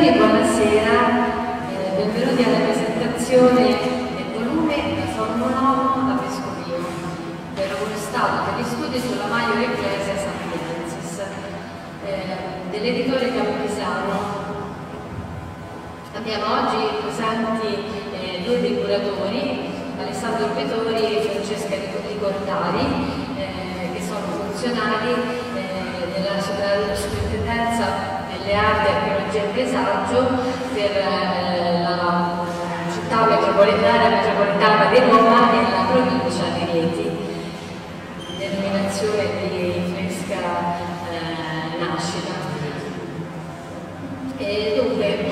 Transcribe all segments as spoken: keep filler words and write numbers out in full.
signori, buonasera, eh, benvenuti alla presentazione del volume La Formula a Vescovio per uno stato degli studi sulla Maior Ecclesia Sapiensis eh, dell'editore Campisano. Abbiamo oggi presenti eh, due dei curatori, Alessandro Petori e Francesca Ricordari, eh, che sono funzionari eh, della Soprintendenza delle Arti, Archeologia e Paesaggio per eh, la città metropolitana, metropolitana di Roma e la provincia di Rieti, denominazione di fresca eh, nascita. E dunque,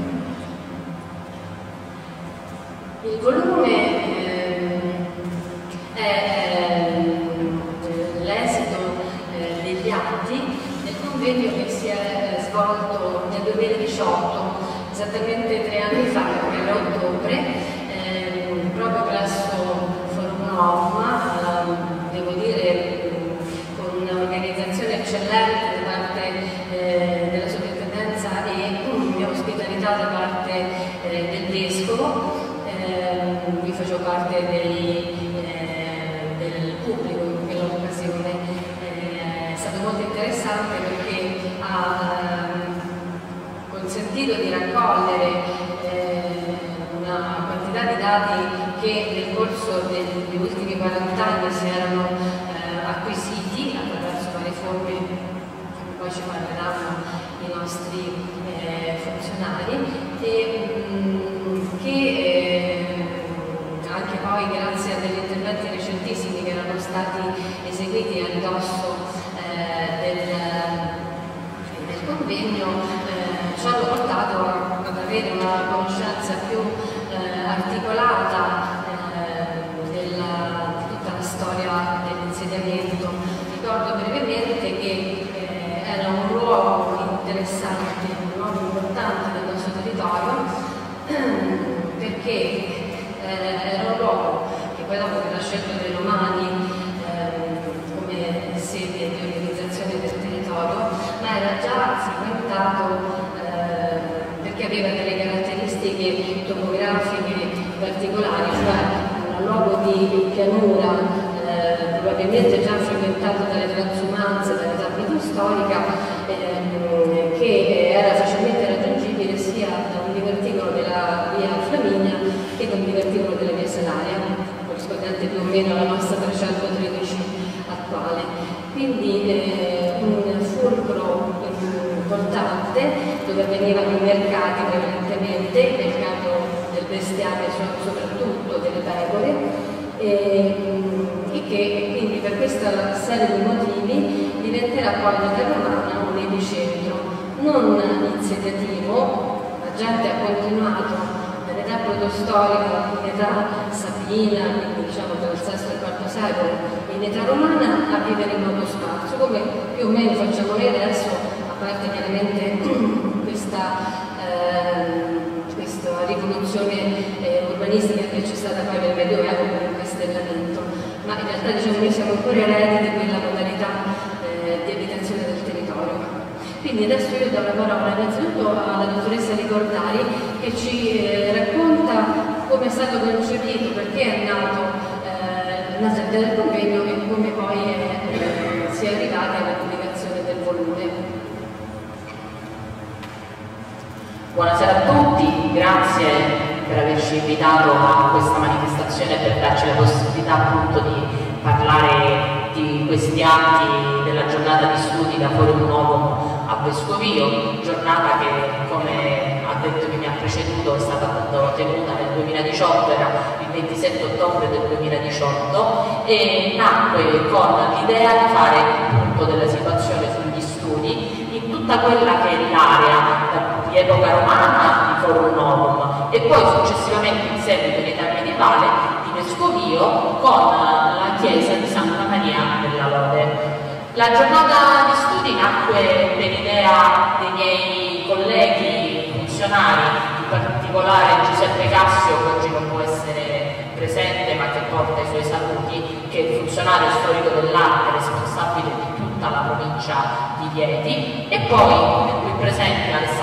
il volume eh, è eh, l'esito eh, degli atti del convegno che si è eh, svolto nel duemiladiciotto, esattamente tre anni fa, perché a ottobre, eh, proprio presso Forum Novum, eh, devo dire con un'organizzazione eccellente da parte eh, della sovrintendenza e di ospitalità da parte eh, del Vescovo. Vi facevo parte dei, eh, del pubblico in quell'occasione. Eh, è stato molto interessante perché ha eh, consentito di raccogliere eh, una quantità di dati che nel corso degli ultimi quaranta anni si erano eh, acquisiti attraverso varie forme che poi ci parleranno i nostri eh, funzionari e mh, che eh, anche poi grazie a degli interventi recentissimi che erano stati eseguiti a ridosso eh, del, del convegno eh, ci hanno portato a, ad avere una conoscenza più eh, articolata eh, della, di tutta la storia dell'insediamento. Ricordo brevemente che eh, era un luogo interessante, un luogo importante del nostro territorio perché Eh, era un luogo che poi dopo verrà scelto dai Romani eh, come sede di organizzazione del territorio, ma era già frequentato eh, perché aveva delle caratteristiche topografiche particolari, cioè un luogo di pianura eh, probabilmente già frequentato dalle transumanze, dall'età preistorica, eh, che era facilmente raggiungibile sia da un diverticolo della via Flaminia che da un diverticolo della via Salaria, corrispondente più o meno alla nostra trecentotredici attuale. Quindi eh, un fulcro importante dove avvenivano i mercati prevalentemente, il mercato del bestiame soprattutto delle pecore, e, e che quindi per questa serie di motivi diventerà poi l'età romana un epicentro non insediativo. La gente ha continuato dall'età protostorica in età sabina, quindi diciamo dal sesto al quarto secolo, in età romana a vivere in modo sparso, come più o meno facciamo noi adesso, a parte chiaramente questa, eh, questa rivoluzione eh, urbanistica che c'è stata poi nel Medioevo con il castellamento, ma in realtà diciamo noi siamo ancora eredi di quella modalità eh, di abitazione del territorio. Quindi adesso io do la parola innanzitutto alla dottoressa Ricordari che ci eh, racconta come è stato concepito, perché è nato eh, la sede del convegno e come poi è, eh, si è arrivati alla pubblicazione del volume. Buonasera a tutti, grazie per averci invitato a questa manifestazione e per darci la possibilità appunto di parlare di questi atti della giornata di studi da Forum Novum a Vescovio, giornata che, come ha detto chi mi ha preceduto, è stata appunto tenuta nel duemiladiciotto, era il ventisette ottobre del duemiladiciotto, e nacque con l'idea di fare punto della situazione sugli studi in tutta quella che è l'area di epoca romana di Forum Novum e poi successivamente in seguito in età medievale di Vescovio con la chiesa di Santa Maria della Lode. La giornata di studi nacque per idea dei miei colleghi funzionari, in particolare Giuseppe Cassio, che oggi non può essere presente ma che porta i suoi saluti, che è il funzionario storico dell'arte responsabile di tutta la provincia di Rieti, e poi qui presente Alessandro Petori,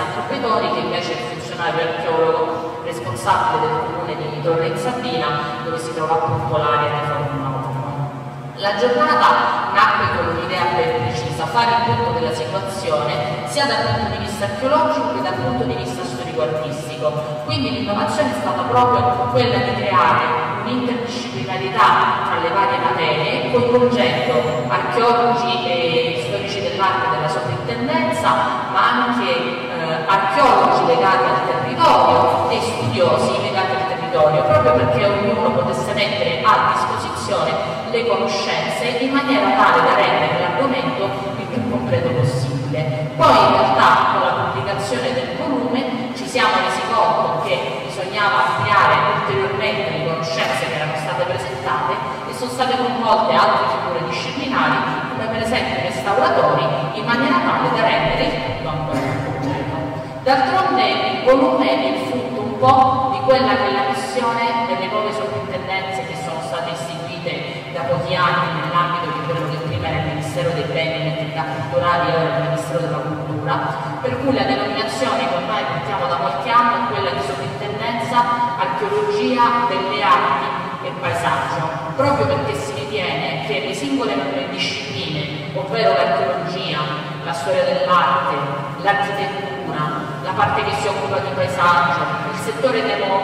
Sartori, che invece è il funzionario archeologo responsabile del comune di Torre in Sabina, dove si trova appunto l'area di Forum Nautica. La giornata nacque con un'idea ben precisa: fare il punto della situazione sia dal punto di vista archeologico che dal punto di vista storico-artistico. Quindi l'innovazione è stata proprio quella di creare un'interdisciplinarietà tra le varie materie, coinvolgendo archeologi e storici dell'arte della sovrintendenza, ma anche eh, archeologi legati al territorio e studiosi legati al territorio, proprio perché ognuno potesse mettere a disposizione le conoscenze in maniera tale da rendere l'argomento il più completo possibile. Poi in realtà con la pubblicazione del volume ci siamo resi conto che bisognava ampliare ulteriormente le conoscenze che erano state presentate e sono state coinvolte altre figure disciplinari, come per esempio i restauratori, in maniera tale da rendere il tutto ancora più completo. D'altronde il volume è il frutto un po' di quella che è la missione delle nuove sovrintendenze che sono state istituite da pochi anni nell'ambito di quello che prima era il Ministero dei Beni e delle Attività Culturali e ora il Ministero della Cultura, per cui la denominazione che ormai portiamo da qualche anno è quella di Sovrintendenza Archeologia delle Arti e Paesaggio, proprio perché si ritiene che le singole discipline, ovvero l'archeologia, la storia dell'arte, l'architettura, la parte che si occupa di paesaggio, il settore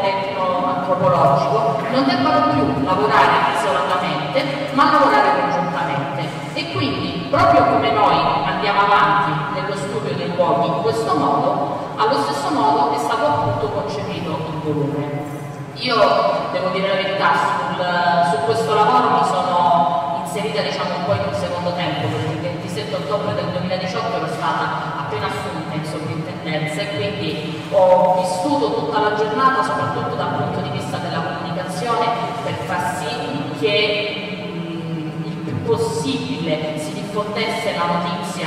etno-antropologico, non debbano più lavorare isolatamente, ma lavorare congiuntamente. E quindi, proprio come noi andiamo avanti nello studio dei luoghi in questo modo, allo stesso modo è stato appunto concepito il volume. Io devo dire la verità, sul, su questo lavoro mi sono inserita diciamo un po' in un secondo tempo, perché il ventisette ottobre del duemiladiciotto ero stata appena assunta in sovrintendenza e quindi ho vissuto tutta la giornata soprattutto dal punto di vista della comunicazione per far sì che mh, il più possibile si diffondesse la notizia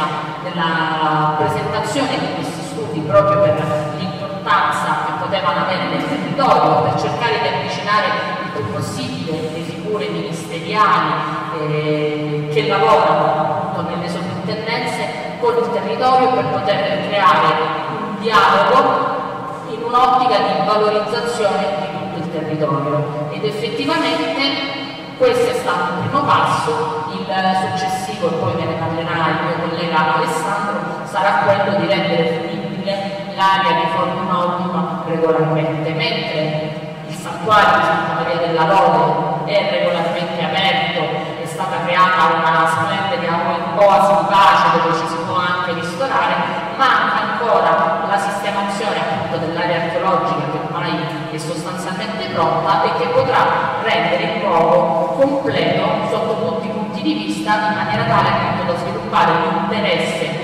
della presentazione di questi studi, proprio per l'importanza che potevano avere nel territorio, per cercare di avvicinare il più possibile le figure ministeriali eh, che lavorano appunto nelle sovrintendenze con il territorio, per poter creare un dialogo in un'ottica di valorizzazione di tutto il territorio. Ed effettivamente questo è stato un primo passo. Il successivo, e poi ve ne parlerà il mio collega Alessandro, sarà quello di rendere fruibile l'area di Forum Nautica regolarmente, mentre il santuario di Santa Maria della Lode è regolarmente aperto, è stata creata una splendida oasi di pace dove ci si può anche ristorare, manca ancora la sistemazione appunto dell'area archeologica che ormai è sostanzialmente pronta e che potrà rendere il luogo completo sotto tutti i punti di vista, in maniera tale appunto da sviluppare l'interesse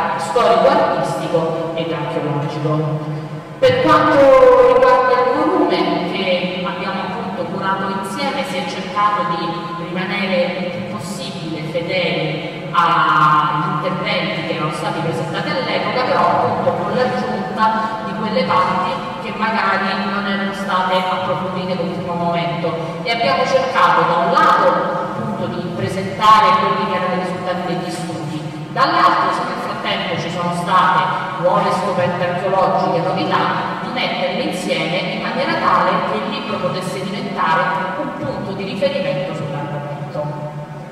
storico-artistico ed archeologico. Per quanto riguarda il volume che abbiamo appunto curato insieme, si è cercato di rimanere il più possibile fedeli agli interventi che erano stati presentati all'epoca, però appunto con l'aggiunta di quelle parti che magari non erano state approfondite all'ultimo momento, e abbiamo cercato da un lato appunto di presentare quelli che erano i risultati degli studi, dall'altro, se nel frattempo ci sono state nuove scoperte archeologiche e novità, di metterle insieme in maniera tale che il libro potesse diventare un punto di riferimento sull'argomento.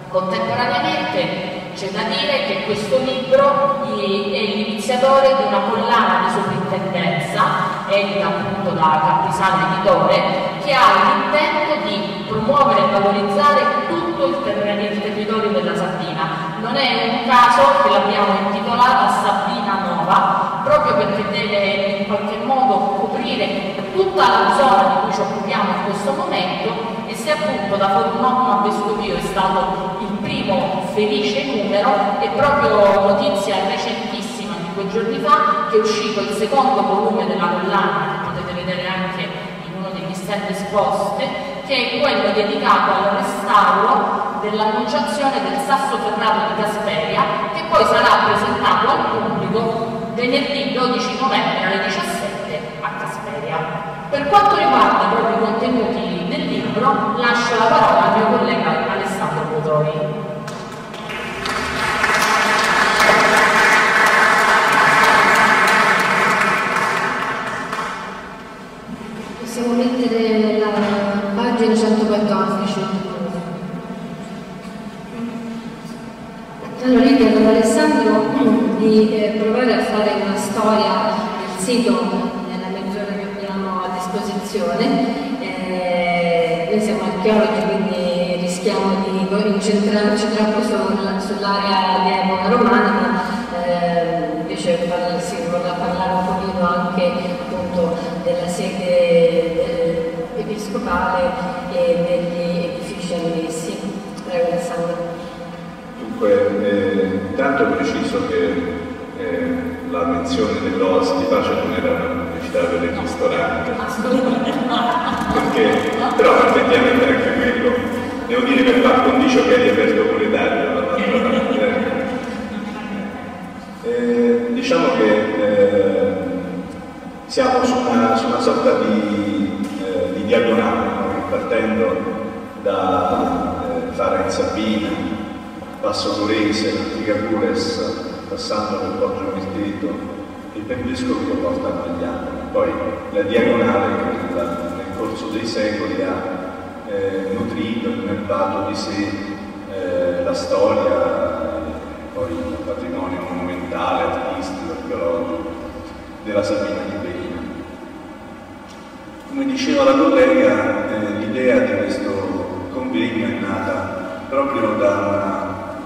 Contemporaneamente c'è da dire che questo libro è l'iniziatore di una collana di sovrintendenza, edita appunto da Caprisanno Editore, che ha l'intento di promuovere e valorizzare tutto il, ter il territorio della Sabina. Non è un caso che l'abbiamo intitolata Sabina Nova, proprio perché deve in qualche modo coprire tutta la zona di cui ci occupiamo in questo momento. E se appunto da Forum a Vescovio è stato il primo felice numero, è proprio notizia recentissima di quei giorni fa che è uscito il secondo volume della collana, che potete vedere anche in uno degli stand esposti, che è quello dedicato al restauro dell'annunciazione del sasso ferrato di Casperia, che poi sarà presentato al pubblico venerdì dodici novembre alle diciassette a Casperia. Per quanto riguarda proprio i contenuti del libro, lascio la parola al mio collega Alessandro Butori. possiamo mettere la pagina centoquattordici. Allora io chiedo ad Alessandro di eh, provare a fare una storia del sito nella mezz'ora che abbiamo a disposizione. Eh, noi siamo archeologi, quindi rischiamo di incentrarci troppo sul, sull'area di epoca romana, ma eh, invece parla, si vorrà parlare un pochino anche appunto della sede eh, episcopale e degli edifici annessi. Prego Alessandro. Dunque, eh, intanto preciso che eh, la menzione dell'Oasi di Pace non era una pubblicità per il ristorante, perché, però effettivamente anche quello, devo dire che par condicio che è riaperto pure Dario, eh, diciamo che eh, siamo su una, su una sorta di, eh, di diagonale, no? Partendo da eh, Fara in Sabina, Passo Corese, l'antica Cures, passando per Poggio Mirteto, il Pentescovio porta a Magliano. Poi la diagonale che nel, nel corso dei secoli ha eh, nutrito, innervato di sé eh, la storia, eh, poi il patrimonio monumentale, artistico, archeologico della Sabina di Berina. Come diceva la collega, eh, l'idea di questo convegno è nata proprio da una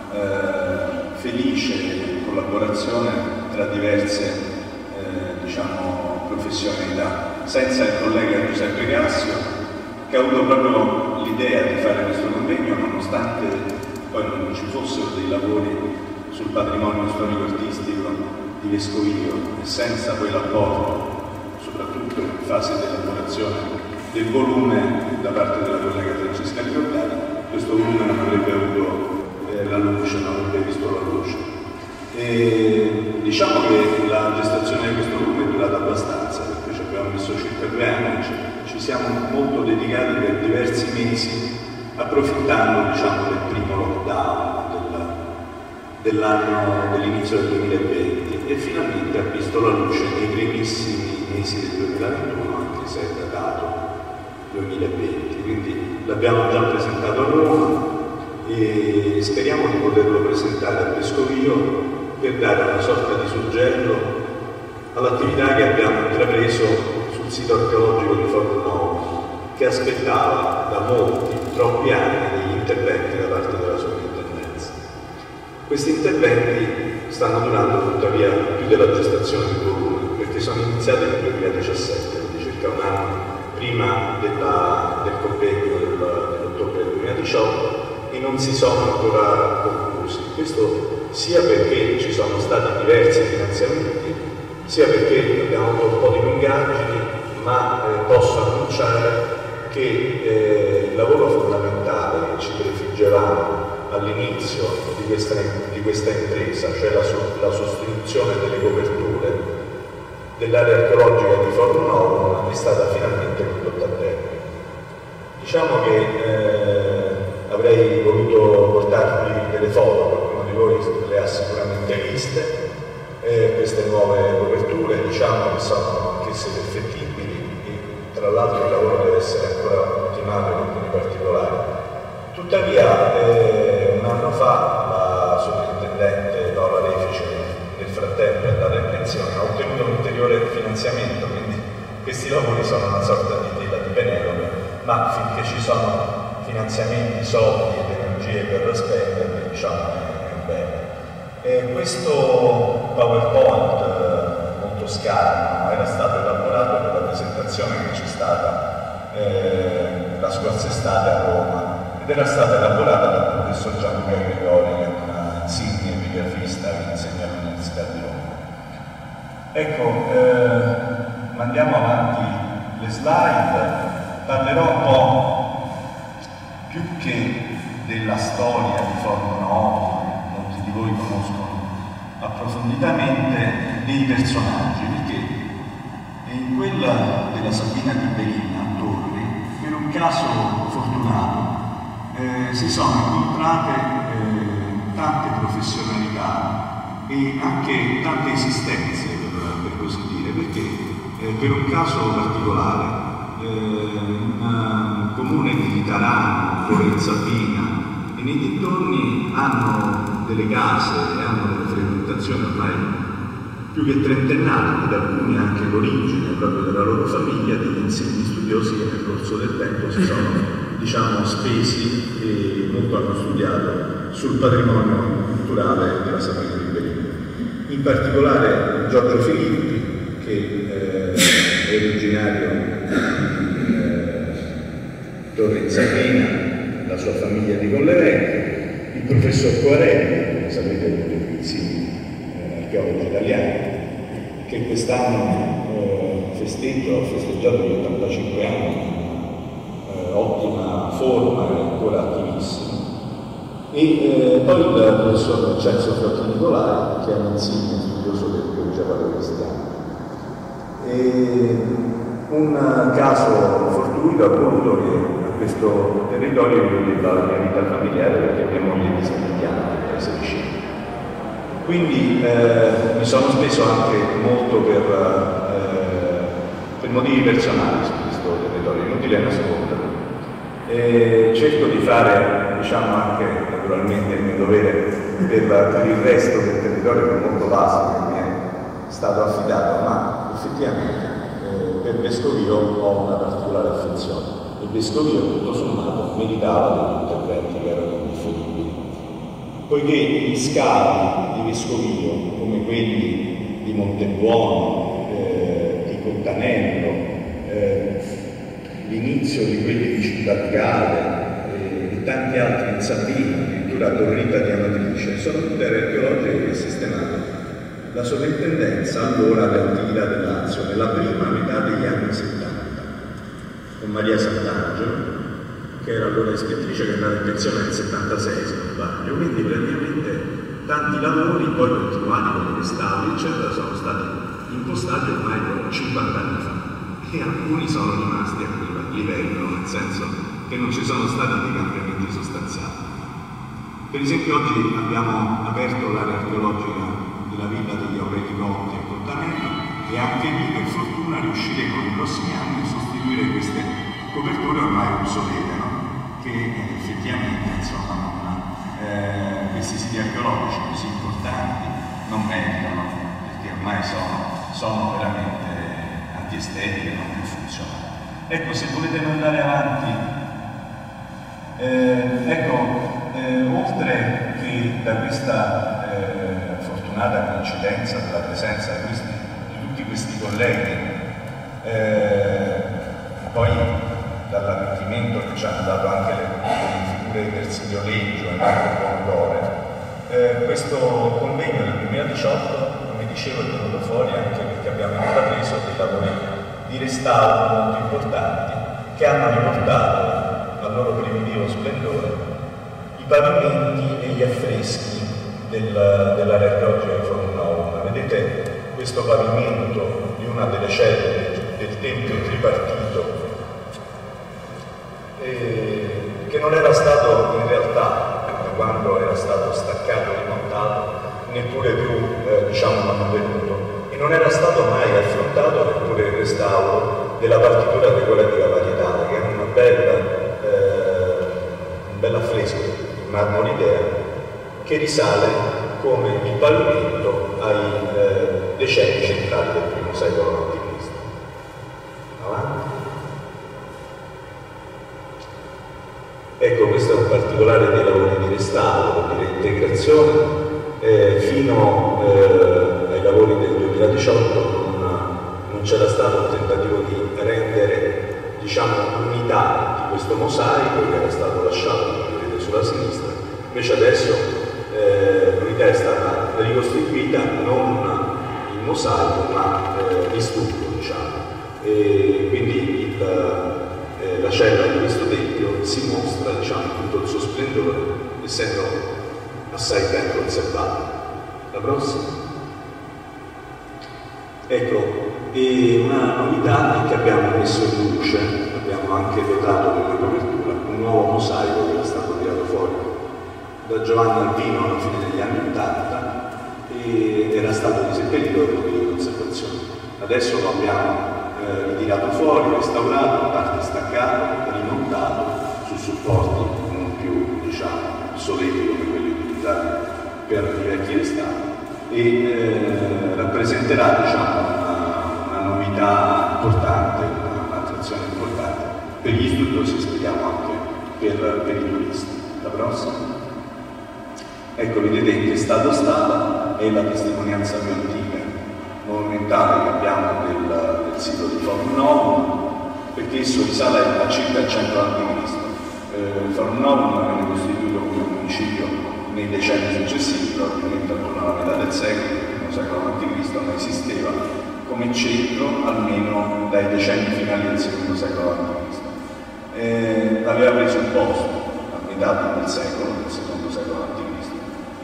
Eh, felice collaborazione tra diverse eh, diciamo, professionalità, senza il collega Giuseppe Gassio, che ha avuto proprio l'idea di fare questo convegno nonostante poi non ci fossero dei lavori sul patrimonio storico-artistico di Vescovio, e senza poi l'apporto, soprattutto in fase di elaborazione del volume da parte della collega Francesca Giordani, questo volume non avrebbe avuto la luce, non avrebbe visto la luce. E diciamo che la gestazione di questo volume è durata abbastanza, perché ci abbiamo messo circa due anni, ci, ci siamo molto dedicati per diversi mesi, approfittando diciamo, del primo lockdown dell'anno dell'inizio del duemilaventi, e finalmente ha visto la luce nei primissimi mesi del duemilaventuno, anche se è datato duemilaventi. Quindi l'abbiamo già presentato a Roma e speriamo di poterlo presentare al Vescovio per dare una sorta di suggello all'attività che abbiamo intrapreso sul sito archeologico di Fornovo, che aspettava da molti, troppi anni degli interventi da parte della sovrintendenza. Questi interventi stanno durando tuttavia più della gestazione del volume, perché sono iniziati nel duemiladiciassette, quindi circa un anno prima della, del convegno del, dell'ottobre del duemiladiciotto, e non si sono ancora conclusi. Questo sia perché ci sono stati diversi finanziamenti, sia perché abbiamo avuto un po' di lungaggini, ma eh, posso annunciare che eh, il lavoro fondamentale che ci prefiggevamo all'inizio di questa, di questa impresa, cioè la, la sostituzione delle coperture dell'area archeologica di Fornovo, è stata finalmente condotta a termine. Diciamo che eh, avrei voluto portarvi delle foto, qualcuno di voi le ha sicuramente viste, eh, queste nuove coperture, diciamo che sono anch'esse perfettibili, e tra l'altro il lavoro deve essere ancora ultimato in alcuni particolari. Tuttavia, eh, un anno fa la sovrintendente Paola Refice, nel frattempo è andata in pensione, ha ottenuto un ulteriore finanziamento, quindi questi lavori sono una sorta di tela di Penelope, ma finché ci sono finanziamenti, soldi ed energie per spenderli, diciamo, è bene. E questo PowerPoint eh, molto scarno era stato elaborato per la presentazione che c'è stata eh, la scorsa estate a Roma, ed era stata elaborata dal professor Gianluca Gregori, che è una insigne epigrafista che insegna all'Università di Roma. Ecco, eh, mandiamo avanti le slide, parlerò un po' più che della storia di Fornovo, molti di voi conoscono approfonditamente, dei personaggi, perché in quella della Sabina di Berina a Torri, per un caso fortunato, eh, si sono incontrate eh, tante professionalità e anche tante esistenze, per, per così dire, perché eh, per un caso particolare eh, un comune di Tarano, Lorenzapina e nei dintorni hanno delle case e hanno delle frequentazioni ormai più che trentennali, ed alcuni anche l'origine proprio della loro famiglia, degli insigni studiosi che nel corso del tempo si sono, diciamo, spesi e molto hanno studiato sul patrimonio culturale della Sapienza di Berino. In particolare Giorgio Filippi, che eh, è originario di eh, Torrenzapina, la sua famiglia di Collerecchio, il professor Quarelli, sapete, uno dei più insigni eh, archeologi italiani, che quest'anno eh, festeggia, ha festeggiato gli ottantacinque anni, eh, ottima forma e ancora attivissimo. E eh, poi il professor Vincenzo Fiotti Nicolai, che è un insigne studioso dell'archeologia paleocristiana. E un caso fortuito ha voluto che a questo territorio io debba la mia vita familiare, perché mia moglie è di Sant'Iano, che paese vicino. Quindi eh, mi sono speso anche molto per, eh, per motivi personali su questo territorio, inutile nascondere. E cerco di fare, diciamo, anche naturalmente il mio dovere per, per il resto del territorio, che è molto vasto, che mi è stato affidato, ma effettivamente eh, per Vescovio ho una particolare affezione. Il Vescovio, tutto sommato, meritava degli interventi che erano differibili, poiché gli scavi di Vescovio, come quelli di Montebuono, eh, di Cottanello, eh, l'inizio di quelli di Città Gale eh, e tanti altri in Sabino, addirittura a Torrita di Amatrice, sono tutte aree archeologiche che sistemavano la sovrintendenza allora dell'antichità del Lazio, nella prima metà degli anni settanta, con Maria Sant'Angelo, che era allora ispettrice, che è andata in pensione nel settantasei, se non sbaglio. Quindi praticamente tanti lavori, poi continuati con i restauri, eccetera, sono stati impostati ormai cinquanta anni fa, e alcuni sono rimasti a quel livello, nel senso che non ci sono stati dei cambiamenti sostanziali. Per esempio oggi abbiamo aperto l'area archeologica della villa degli Aureli Conti a Cottanello, e anche lì per fortuna riusciremo nei prossimi anni a sostituire queste coperture ormai obsolete, no? Che eh, effettivamente, insomma, non, eh, questi siti archeologici così importanti non meritano, perché ormai sono, sono veramente antiestetiche, non più funzionali. Ecco, se volete andare avanti, eh, ecco, eh, oltre che da questa eh, fortunata coincidenza della presenza di, questi, di tutti questi colleghi, eh, poi dall'arricchimento che ci hanno dato anche le, le figure di Tersilio Leggio e Marco Pomodore, eh, questo convegno del duemiladiciotto, come dicevo, è venuto fuori anche perché abbiamo intrapreso dei lavori di restauro molto importanti che hanno riportato al loro primitivo splendore i pavimenti e gli affreschi del, dell'area archeologica di Fornovo. Vedete questo pavimento di una delle celle del tempio tripartito, eh, che non era stato in realtà, quando era stato staccato e rimontato, neppure più eh, diciamo mantenuto, e non era stato mai affrontato neppure il restauro della partitura decorativa varietale, che è una bella, eh, un bel affresco di marmoridea che risale come il pavimento ai eh, decenni centrali del primo secolo avanti Cristo. Avanti. Ecco, questo è un particolare dei lavori di restauro, di reintegrazione, eh, fino eh, ai lavori del duemiladiciotto non, non c'era stato un tentativo di rendere, diciamo, l'unità di questo mosaico che era stato lasciato, come vedete, sulla sinistra. Invece adesso eh, l'unità è stata ricostituita, non il mosaico ma eh, l'istucco, diciamo, e quindi il, eh, la cella di questo tempio si mostra, diciamo, in tutto il suo splendore, essendo assai ben conservata. La prossima. Ecco, e una novità è che abbiamo messo in luce, abbiamo anche dotato di una copertura, un nuovo mosaico che era stato tirato fuori da Giovanni Albino alla fine degli anni ottanta e era stato diseppellito per motivi di conservazione. Adesso lo abbiamo eh, tirato fuori, restaurato, parte staccato, rimontato su supporti non più, diciamo, solidi come quelli utilizzati per i vecchi restauri e eh, rappresenterà, diciamo, una, una novità importante, un'attrazione importante per gli studiosi e speriamo anche per, per i turisti. La prossima. Ecco, vedete in che stato stava, è la testimonianza più antica, monumentale che abbiamo del, del sito di Forum Novum, perché esso risale a circa cento anni Cristo. Eh, Forum Novum venne costituito come municipio nei decenni successivi, probabilmente attorno alla metà del secolo, il primo secolo avanti Cristo, ma esisteva come centro almeno dai decenni finali del secondo secolo avanti Cristo. Eh, aveva preso il posto a metà del secolo, del secondo secolo avanti Cristo,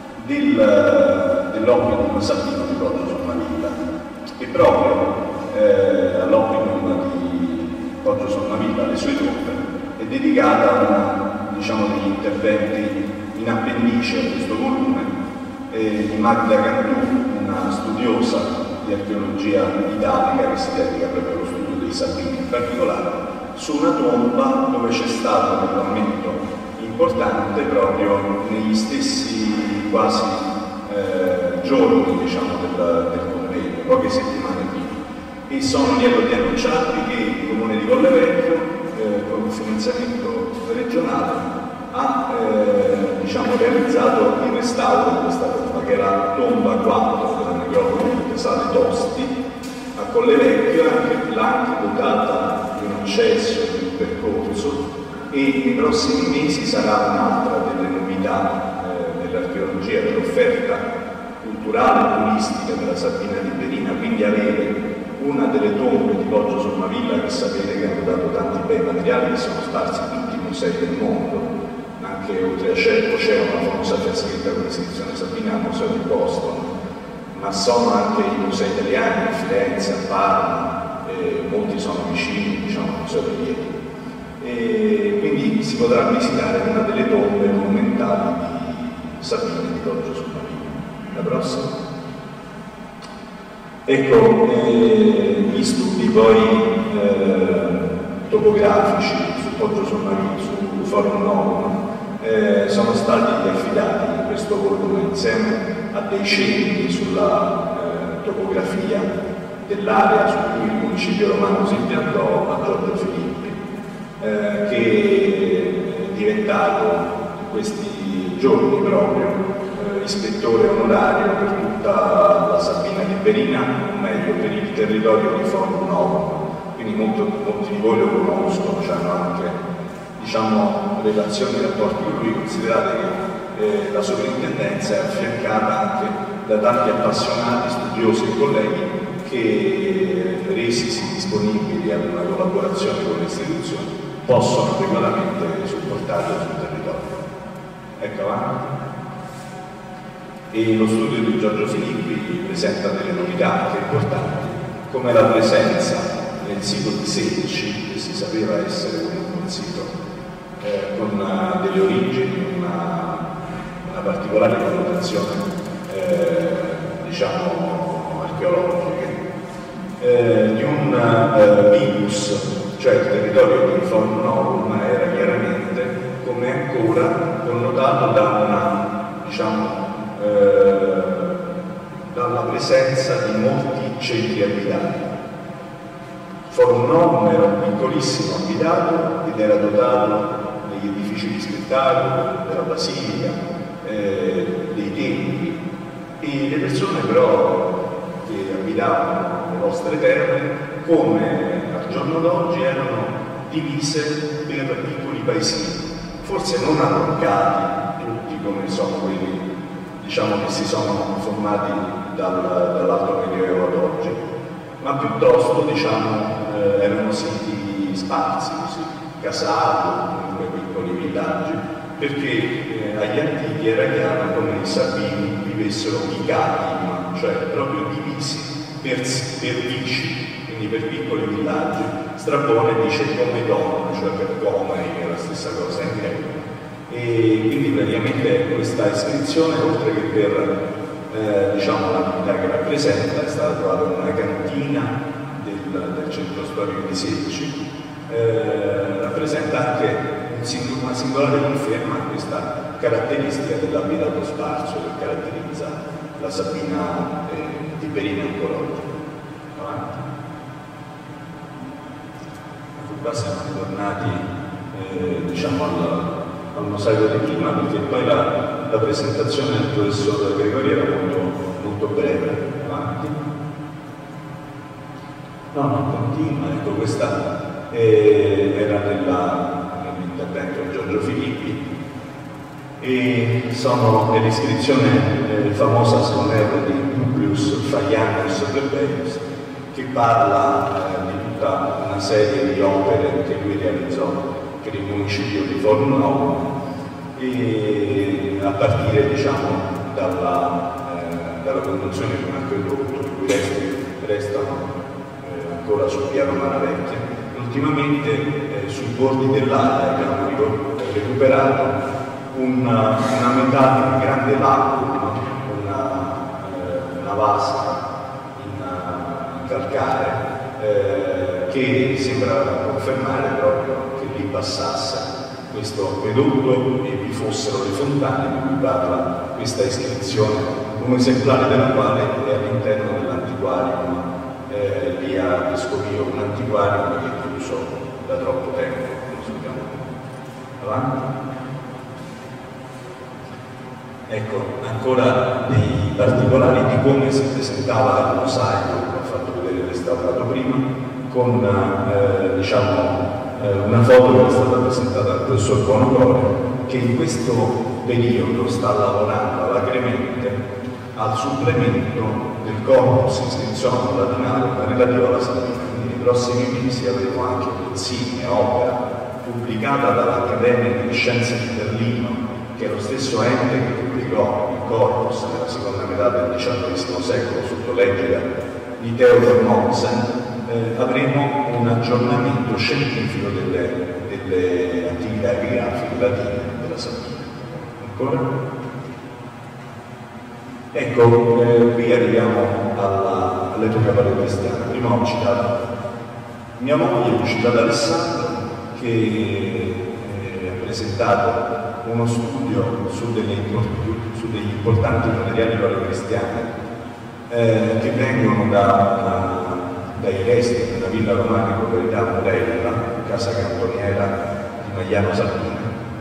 del, dell'Oppidum Sabino di Poggio Sommarilla, e proprio eh, all'Oppidum di Poggio Sommarilla, alle sue tombe, è dedicata a una, diciamo, degli interventi in appendice a questo volume eh, di Magda Cantù, una studiosa di archeologia italica che si dedica proprio allo studio dei Sabini, in particolare su una tomba dove c'è stato un momento importante proprio negli stessi quasi eh, giorni, diciamo, del, del convegno, poche settimane prima, e sono lieto di annunciarvi che il Comune di Collevecchio, eh, con il finanziamento regionale, ha eh, diciamo, realizzato il restauro di questa tomba, che era la tomba quattro della necropoli di Casale Tosti a Collevecchio, anche l'ha anche dotata di un accesso e di un percorso, e nei prossimi mesi sarà un'altra delle novità eh, dell'archeologia, dell'offerta culturale e turistica della Sabina di Berina, quindi avere una delle tombe di Poggio Sommarilla, che sapete che hanno dato tanti bei materiali che sono sparsi in tutti i musei del mondo. Anche oltre a Cerco c'è una famosa fiaschetta con l'iscrizione Sabina al Museo di Boston, ma sono anche i musei italiani a Firenze, a Parma, eh, molti sono vicini, diciamo, al Museo di Rieti. E quindi si potrà visitare una delle tombe monumentali di Sabina di Poggio Sommarilla. La prossima. Ecco, eh, gli studi poi eh, topografici su Poggio Sommarilla, su Forum Novum, eh, sono stati affidati in questo volume insieme a dei cenni sulla eh, topografia dell'area su cui il municipio romano si impiantò a Giorgio Filippi, eh, che è diventato in questi giorni proprio eh, ispettore onorario per tutta la Sabina di Berina, o meglio per il territorio di Forum Novum, quindi molto, molti di voi lo conoscono, hanno anche, diciamo, relazioni e rapporti con lui. Considerate che eh, la sovrintendenza è affiancata anche da tanti appassionati, studiosi e colleghi che, resisi disponibili ad una collaborazione con le istituzioni, possono regolarmente supportarlo sul territorio. Ecco avanti. E lo studio di Giorgio Filippi presenta delle novità anche importanti, come la presenza nel sito di Sedici, che si sapeva essere comunque un sito eh, con una, delle origini, una, una particolare connotazione eh, diciamo archeologica, eh, di un eh, vicus, cioè il territorio di Forum Novum era chiaramente, come ancora, connotato da una, diciamo, eh, dalla presenza di molti centri abitati. Forum Novum era un piccolissimo abitato ed era dotato degli edifici di spettacolo, della basilica, eh, dei templi, e le persone però che abitavano le nostre terre, come al giorno d'oggi, erano divise per piccoli paesini, forse non allungati tutti come sono quelli, diciamo, che si sono formati dal, dall'Alto Medioevo ad oggi, ma piuttosto, diciamo, eh, erano siti sparsi, così, casati, comunque piccoli villaggi, perché eh, agli antichi era chiaro come i Sabini vivessero picati, cioè proprio divisi per, per vici, quindi per piccoli villaggi. Strabone dice come donne, cioè per comai, che è la stessa cosa in greco. E quindi praticamente questa iscrizione, oltre che per eh, diciamo, l'attività che rappresenta, è stata trovata una cantina del del, del centro storico di Sedici, eh, rappresenta anche un sing una singolare conferma di questa caratteristica dell'abitato sparso che caratterizza la Sabina eh, tiberina ancora oggi. Avanti. Ecco, qua siamo ritornati eh, diciamo al, al mosaico di prima, perché poi la, la presentazione del professor Gregori era molto, molto breve. Avanti. No, no, continua. Ecco, questa eh, era nell'intervento di Giorgio Filippi e sono nell'iscrizione eh, famosa, se non erro, di Publius Faianus Plebeius, che parla eh, di tutta una serie di opere che lui realizzò per il municipio di Forno, e a partire, diciamo, dalla, eh, dalla conduzione di un acquedotto, i cui resti restano eh, ancora sul piano Maravecchia. Ultimamente eh, sui bordi dell'Aia abbiamo recuperato una, una metà di un grande lago, una, eh, una vasca in, in calcare, eh, che sembra confermare proprio che lì passasse questo acquedotto e vi fossero le fontane di cui parla questa iscrizione, un esemplare della quale è all'interno dell'antiquarium eh, lì a Vescovio, un antiquarium che è chiuso da troppo tempo, lo sappiamo. Avanti. Ecco, ancora dei particolari di come si presentava il mosaico, che ho fatto vedere restaurato prima, con eh, diciamo, eh, una foto che è stata presentata dal professor Bonocore, che in questo periodo sta lavorando alacremente al supplemento del corpus iscrizione latinale relativo alla Sabina. Quindi nei prossimi mesi avremo anche un'insigne opera pubblicata dall'Accademia di Scienze di Berlino, che è lo stesso ente che pubblicò il corpus nella seconda metà del diciannovesimo secolo sotto l'egida di Theodor Mommsen. Eh, avremo un aggiornamento scientifico delle, delle attività epigrafiche latine della Sabina. Ancora? Ecco, eh, qui arriviamo all'epoca paleocristiana. Prima ho citato mia moglie, ho citato Alessandro, che eh, ha presentato uno studio su, delle, su degli importanti materiali paleocristiani eh, che vengono da, da, dai resti della villa romana di località Morella, casa cantoniera di Magliano Sabina,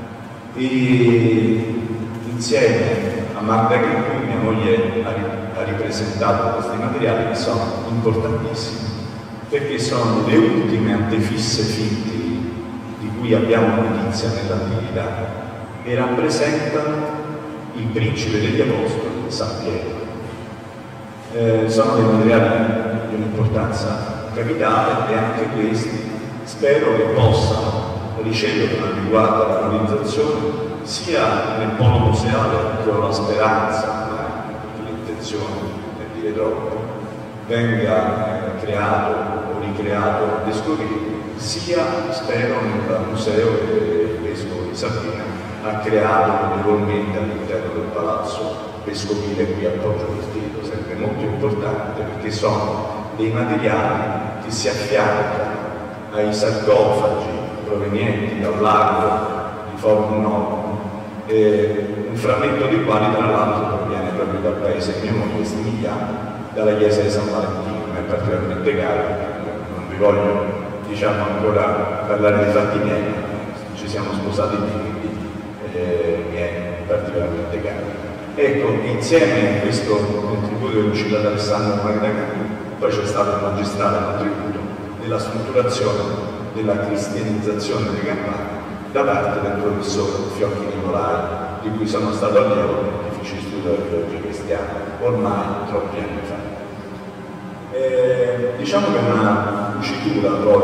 e insieme a Magda Gregori mia moglie ha ripresentato questi materiali che sono importantissimi, perché sono le ultime antefisse fittili di cui abbiamo notizia nell'antichità e rappresentano il principe degli apostoli, San Pietro. Eh, sono dei materiali di un'importanza capitale e anche questi spero che possano ricevere un'adeguata valorizzazione sia nel polo museale, che ho la speranza, l'intenzione per dire troppo, venga eh, creato o ricreato a Vescovio, sia spero nel museo che il vescovo di Sabina ha creato notevolmente all'interno del palazzo vescovile qui a Poggio Vestito, sempre molto importante perché sono dei materiali che si affiancano ai sarcofagi provenienti dal lago di Forno, eh, un frammento di quali tra l'altro proviene proprio dal paese mio moglie Stimigliano, dalla chiesa di San Valentino, ma è particolarmente caro, non vi voglio diciamo ancora parlare di fatti miei, ci siamo sposati lì, quindi eh, mi è particolarmente caro. Ecco, insieme a questo contributo che ho citato Alessandro Magdagani, poi c'è stato il magistrale contributo della strutturazione della cristianizzazione dei campani da parte del professor Fiocchi Nicolai, di cui sono stato allievo e feci studio di teologia cristiana ormai troppi anni fa. Eh, diciamo che è una cucitura poi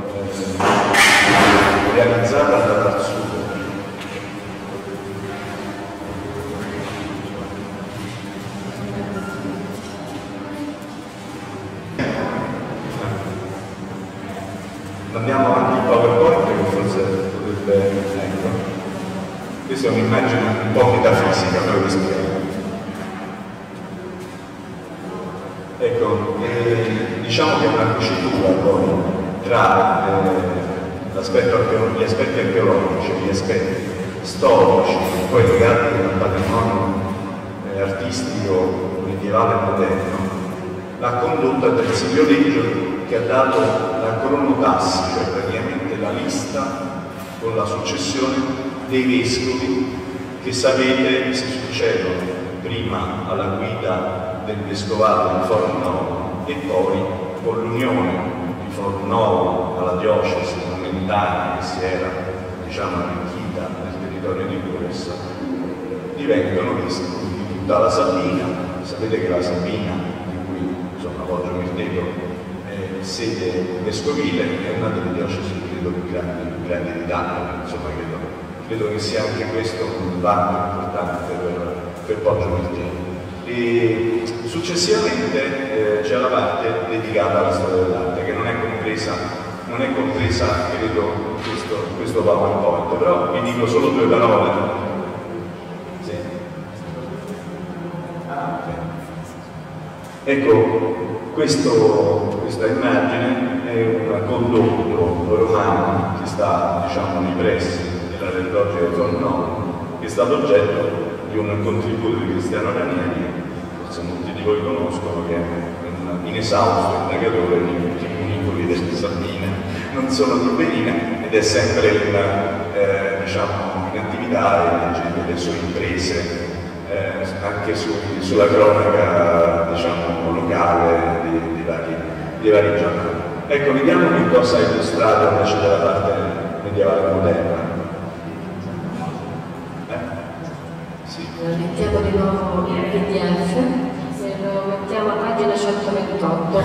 eh, realizzata da Tarsuto. Andiamo avanti il PowerPoint che forse potrebbe, ecco, questa è un'immagine un po' metafisica, però vi spiego. Ecco, eh, diciamo che è una cucitura poi tra eh, gli aspetti archeologici, gli aspetti storici, poi legati al patrimonio eh, artistico medievale e moderno, l'ha condotta del Silvioleggio, che ha dato la cronotassi, cioè praticamente la lista con la successione dei vescovi che sapete si succedono prima alla guida del vescovato di Fornovo e poi con l'unione di Fornovo alla diocesi momentana che si era, diciamo, arricchita nel territorio di Corsa, diventano vescovi di tutta la Sabina. Sapete che la Sabina, di cui insomma Poggio Mirteto è sede vescovile, è una delle diocesi credo più grandi, più grandi d'Italia, insomma credo, credo che sia anche questo un vanto importante per, per Poggio Mirteto. E successivamente eh, c'è la parte dedicata alla storia dell'arte, che non è compresa, non è compresa credo questo, questo PowerPoint, però vi dico solo due parole. Sì. Ah, okay. Ecco, questo, questa immagine è un condotto romano che sta, diciamo, nei pressi della Relogia di Fornovo, che è stato oggetto di un contributo di Cristiano Ranieri, forse molti di voi conoscono, che è un inesausto indagatore di tutti i cunicoli delle Sabine, non solo di Benina, ed è sempre in, eh, diciamo, in attività e leggete le sue imprese eh, anche su, sulla cronaca, diciamo, locale di, di, vari, di vari giornali. Ecco, vediamo che cosa è illustrato invece della parte medievale moderna. Mettiamo di nuovo il P D F e lo mettiamo a pagina centoventotto.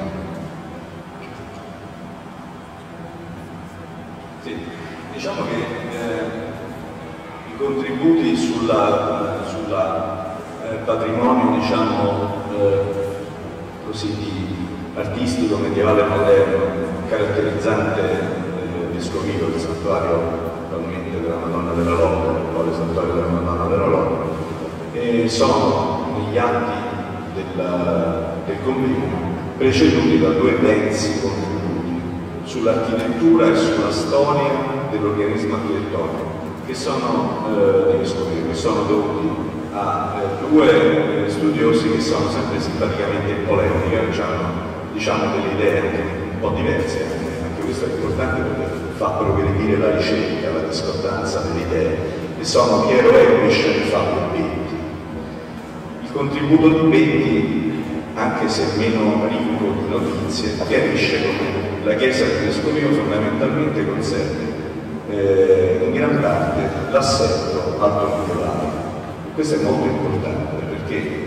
Sì, diciamo che eh, i contributi sulla, sulla eh, patrimonio, diciamo, eh, così di artistico medievale moderno, caratterizzante eh, vescovile del santuario attualmente della Madonna della Lode, l'attuale santuario della Madonna della Lode, e sono negli atti del, del convegno preceduti da due densi contributi sull'architettura e sulla storia dell'organismo architettonico, che sono eh, dei vescovi, che sono dovuti a eh, due eh, studiosi che sono sempre simpaticamente in polemica, diciamo, diciamo delle idee anche un po' diverse, anche, anche questo è importante perché fa progredire la ricerca, la discordanza delle idee, e sono Piero Eurisch e Fabio Betti. Il contributo di Betti, anche se meno ricco di notizie, chiarisce come la Chiesa di Vescovio fondamentalmente conservi eh, in gran parte l'assetto altomedievale. Questo è molto importante perché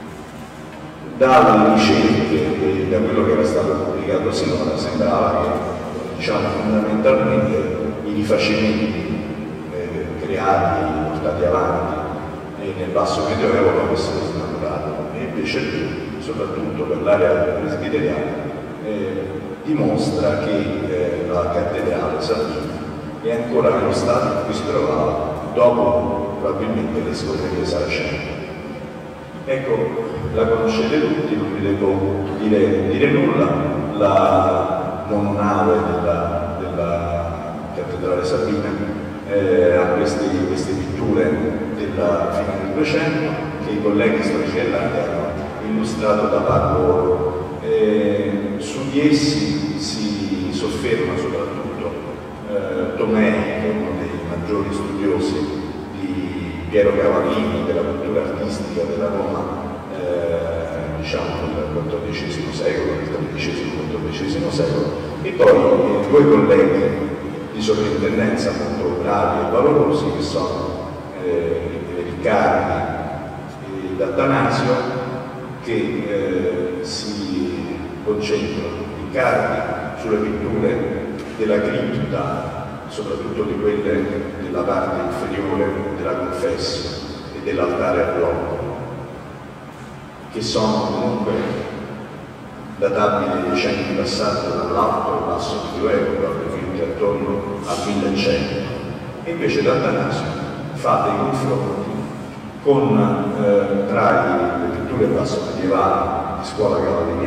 dalle ricerche e da quello che era stato pubblicato sinora sembrava che, diciamo, fondamentalmente i rifacimenti eh, creati, portati avanti eh, nel basso medioevo lo avessero snaturato, e invece qui, soprattutto per l'area presbiteriana, eh, dimostra che eh, la cattedrale Sabina è ancora nello stato in cui si trovava dopo probabilmente le scoperche saracene. Ecco, la conoscete tutti, non vi devo dire, dire nulla, la nave della, della cattedrale Sabina eh, ha queste, queste pitture della fine del Duecento che i colleghi storici dell'arte hanno illustrato da Paolo. Eh, su di essi si sofferma soprattutto eh, Tomei, che è uno dei maggiori studiosi di Piero Cavallini, della cultura artistica della Roma, eh, diciamo del quattordicesimo secolo, del tredicesimo quattordicesimo secolo, e poi eh, due colleghi di sovrintendenza molto bravi e valorosi che sono eh, Riccardi ed Attanasio, che eh, si concentrano, Riccardi sulle pitture della cripta, soprattutto di quelle della parte inferiore della Confessio e dell'altare a blocco, che sono comunque databili ai decenni passati dall'alto al basso medioevo, probabilmente attorno al millecento. E invece D'Attanasio fa dei confronti con, eh, tra le pitture basso medievali di scuola gravelliniana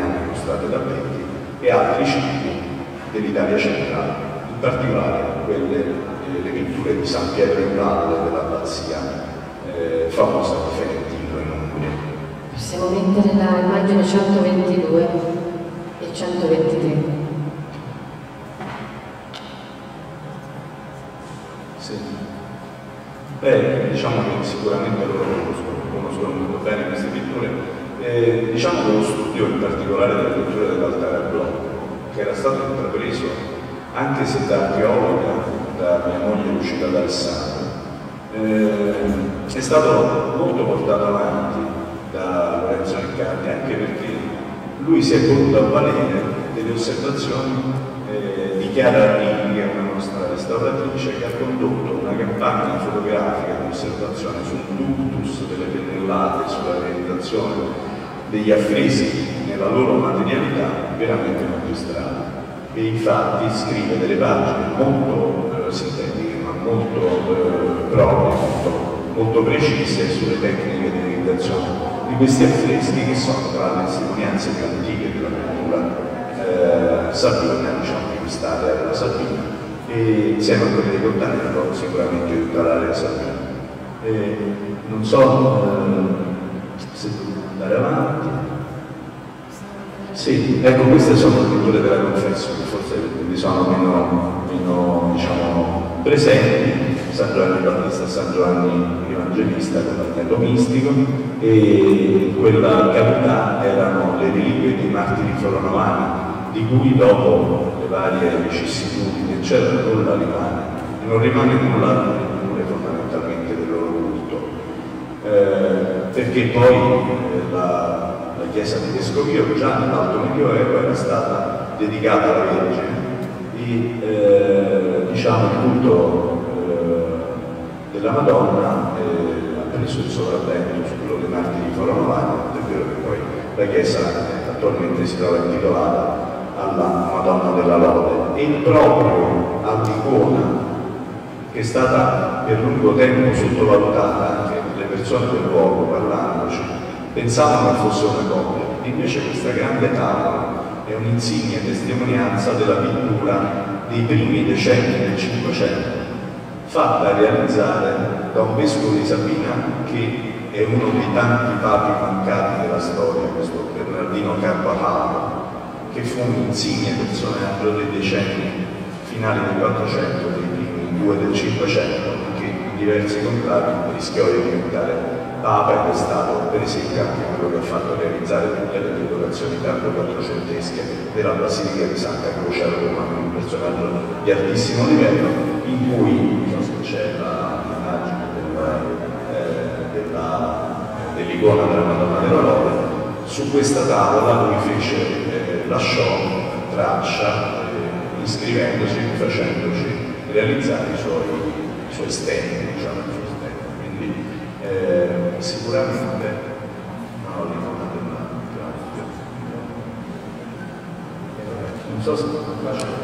mostrate da Betti, e altri cibi dell'Italia centrale, in particolare quelle, eh, le pitture di San Pietro in Valle dell'abbazia eh, famosa di Ferentino in Umbria. Possiamo mettere la immagine centoventidue e centoventitré. Sì. Beh, diciamo che sicuramente loro conoscono molto bene queste pitture. Eh, diciamo che lo studio in particolare delle pitture dell'altare a blocco, che era stato intrapreso anche se da archeologa, da mia moglie Lucida D'Alessandro, eh, è stato molto portato avanti da Lorenzo Riccardi, anche perché lui si è voluto avvalere delle osservazioni eh, di Chiara Arnini, che è una nostra restauratrice, che ha condotto una campagna fotografica di osservazione sul ductus delle pennellate, sulla realizzazione degli affreschi nella loro materialità veramente magistrale, e infatti scrive delle pagine molto eh, sintetiche ma molto eh, proprie, molto, molto precise sulle tecniche di realizzazione di questi affreschi, che sono tra le testimonianze più antiche della cultura eh, sabina, diciamo di quest'area della Sabina, e insieme a quelle di Cottanello sicuramente di tutta l'area sabina. Eh, non so eh, se andare avanti. Sì, ecco, queste sono le pitture della Confessio, che forse vi sono meno, meno diciamo, presenti. San Giovanni Battista, San Giovanni Evangelista con l'anello mistico, e in quella cavità erano le reliquie dei martiri foronovani, di cui dopo le varie vicissitudini eccetera nulla rimane, non rimane nulla neppure fondamentalmente del loro culto, eh, perché poi eh, la, la chiesa di Vescovio già nell'Alto Medioevo era stata dedicata alla Vergine, e eh, diciamo il culto della Madonna eh, ha preso il sopravvento su quello dei martiri foronovani, è vero che poi la chiesa eh, attualmente si trova intitolata alla Madonna della Lode, e proprio all'icona, che è stata per lungo tempo sottovalutata, anche le persone del luogo parlandoci pensavano che fosse una copia, e invece questa grande tavola è un'insignia testimonianza della pittura dei primi decenni del Cinquecento, fatta realizzare da un vescovo di Sabina che è uno dei tanti papi mancati della storia, questo Bernardino Carvajal, che fu un insigne personaggio dei decenni finali del Quattrocento, dei primi due del Cinquecento, che in diversi conclavi rischiò di diventare papa, ed è stato per esempio anche quello che ha fatto realizzare tutte le decorazioni tardo-quattrocentesche della Basilica di Santa Croce a Roma, un personaggio di altissimo livello, in cui c'è l'immagine dell'icona della Madonna della Lode. Su questa tavola lui fece, eh, lasciò traccia eh, iscrivendosi, facendoci realizzare i suoi, i suoi stemmi, diciamo, i suoi stemmi. Quindi eh, sicuramente no, l'icona della non so se lo faccio.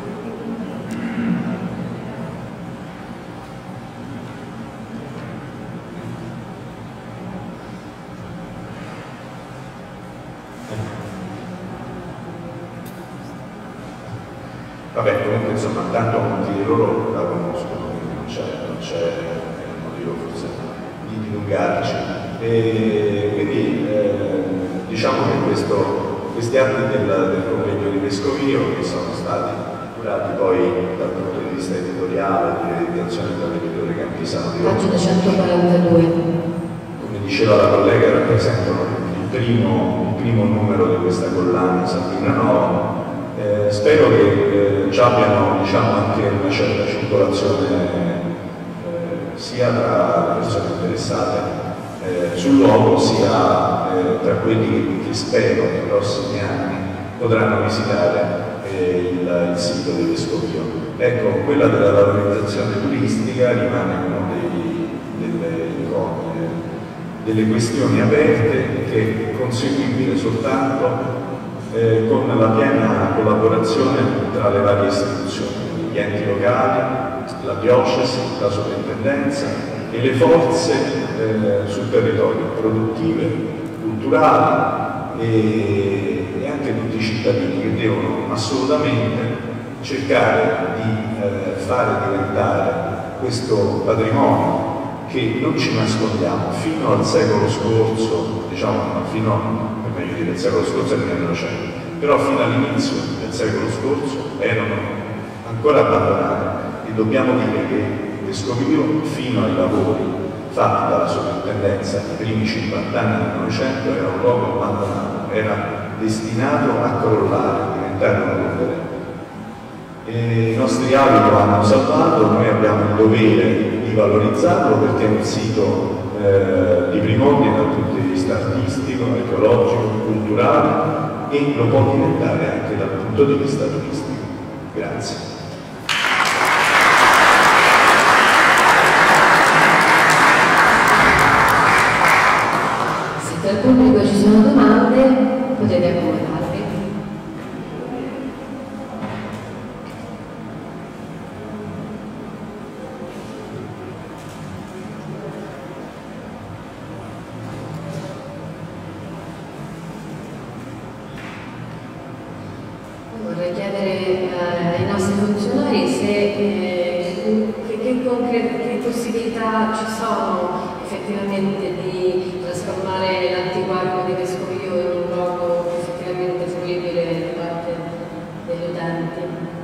Vabbè, comunque insomma, tanto molti di loro la conoscono, quindi non c'è motivo forse di dilungarci. E quindi eh, diciamo che questo, questi atti del, del convegno di Vescovio, che sono stati curati poi dal punto di vista editoriale, di realizzazione dell'editore Campisano di Roma. Pagina centoquarantadue. Come diceva la collega, rappresentano il primo, il primo numero di questa collana Sabina Nova. Eh, spero che eh, ci abbiano, diciamo, anche una certa circolazione eh, sia tra le persone interessate eh, sul luogo, sia eh, tra quelli che, che spero nei prossimi anni potranno visitare eh, il, il sito di Vescovio. Ecco, quella della valorizzazione turistica rimane una delle incombe, delle questioni aperte, che è conseguibile soltanto Eh, con la piena collaborazione tra le varie istituzioni, gli enti locali, la diocesi, la sovrintendenza e le forze eh, sul territorio, produttive, culturali e, e anche tutti i cittadini che devono assolutamente cercare di eh, fare diventare questo patrimonio che non ci nascondiamo. Fino al secolo scorso, diciamo fino, per meglio dire, il secolo scorso era il Novecento, però fino all'inizio del secolo scorso erano ancora abbandonati, e dobbiamo dire che Vescovio, fino ai lavori fatti dalla sovrintendenza nei primi cinquanta anni del Novecento, era un luogo abbandonato, era destinato a crollare, a diventare una polvere. I nostri avi lo hanno salvato, noi abbiamo il dovere di valorizzarlo perché è un sito eh, di prim'ordine dal punto di vista artistico, archeologico, culturale, e lo può diventare anche dal punto di vista turistico. Grazie. Se dal pubblico ci sono domande, potete accomodarvi. Vorrei chiedere eh, ai nostri funzionari se, eh, che, che, concrete, che possibilità ci sono effettivamente di trasformare l'antiquario di Vescovio in un luogo effettivamente fruibile da parte degli utenti.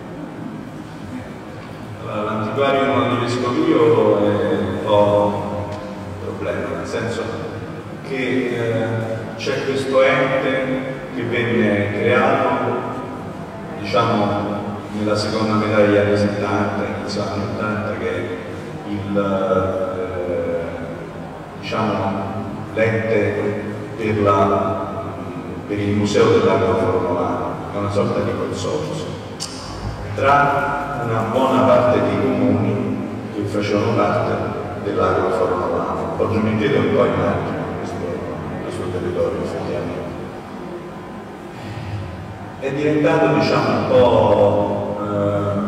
Allora, l'antiquario di Vescovio è un po' un problema, nel senso che eh, c'è questo ente che venne creato, diciamo, nella seconda metà degli anni settanta, inizio anni ottanta, che è il, eh, diciamo, l'ente per, la, per il museo dell'Agro Fornovano, è una sorta di consorzio tra una buona parte dei comuni che facevano parte dell'Agro Fornovano. Oggi mi chiedo un po' in alto questo, questo territorio effettivamente. È diventato, diciamo, un po', eh,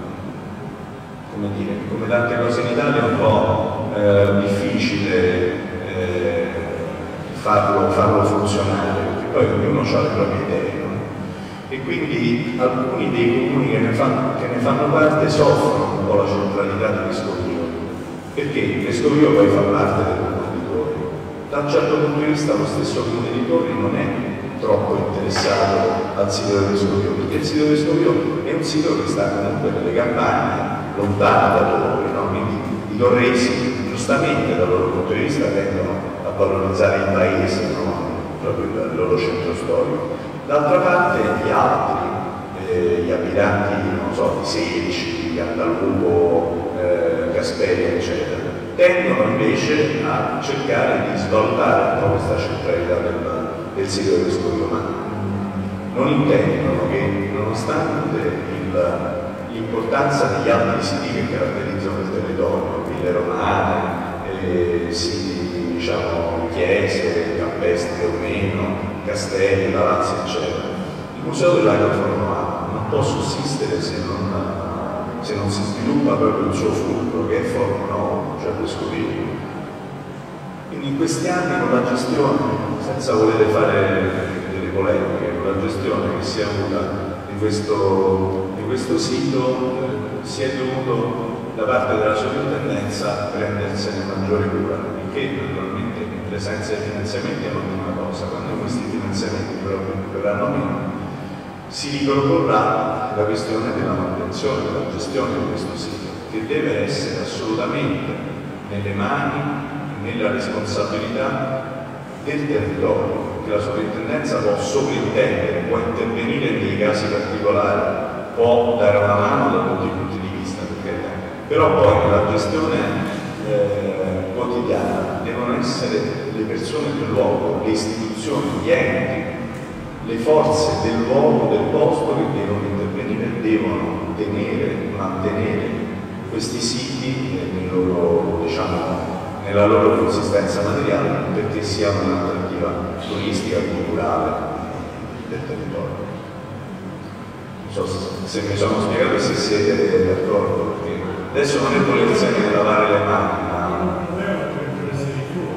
come dire, come tante cose in Italia, un po' eh, difficile eh, farlo, farlo funzionare, perché poi ognuno ha le proprie idee, no? E quindi alcuni dei comuni che ne, fanno, che ne fanno parte soffrono un po' la centralità di Vescovio, perché Vescovio poi fa parte del comune di Torri. Da un certo punto di vista lo stesso comune di Torri non è troppo interessato al sito di Vescovio, perché il sito di Vescovio è un sito che sta comunque nelle campagne, lontano da Torri, no? Quindi i torresi, giustamente dal loro punto di vista, tendono a valorizzare il paese, no? Proprio il loro centro storico. D'altra parte gli altri, eh, gli abitanti, non so, di Selici, di Andalupo, eh, Casperia, eccetera, tendono invece a cercare di svalutare un po' questa centralità del del sito di Vescovio, ma non intendono che, nonostante l'importanza degli altri siti che caratterizzano il territorio, ville romane, eh, siti, diciamo, chiese, campestri o meno, castelli, palazzi, eccetera, il museo dell'Agro Fornovano non può sussistere se non, se non si sviluppa proprio il suo fulcro, che è Fornovo, cioè Vescovio. Quindi in questi anni con la gestione, senza voler fare delle polemiche, con la gestione che si è avuta di questo, di questo sito, eh, si è dovuto da parte della sovrintendenza prendersene maggiore cura, il che naturalmente in presenza dei finanziamenti è un'ottima cosa. Quando questi finanziamenti però verranno meno, si riproporrà la questione della manutenzione, della gestione di questo sito, che deve essere assolutamente nelle mani, nella responsabilità del territorio, che la sovrintendenza può sovrintendere, può intervenire nei casi particolari, può dare una mano da tutti i punti di vista, perché, però poi la gestione eh, quotidiana devono essere le persone del luogo, le istituzioni, gli enti, le forze del luogo, del posto che devono intervenire, devono tenere, mantenere questi siti nel loro, diciamo, nella loro consistenza materiale, perché siano un'attrattiva turistica e culturale del territorio. Non so se, se mi sono spiegato e se siete d'accordo, perché adesso non è volersi di lavare le mani, ma...